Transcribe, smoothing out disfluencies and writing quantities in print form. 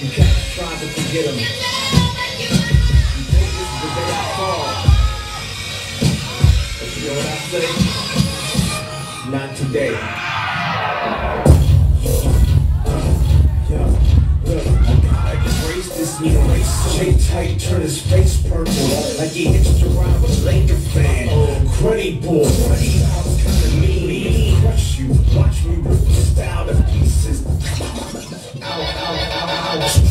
You cats try to forget them. You think this is the day I fall. But you know what I say? Not today. Yo, look, I gotta erase this erase. Shake tight, turn his face purple. Like he hitched a ride with a Laker fan. Cruddy boy, cruddy, I was kinda mean. Crush you, watch me rip the style to pieces. Ow, ow, ow, ow.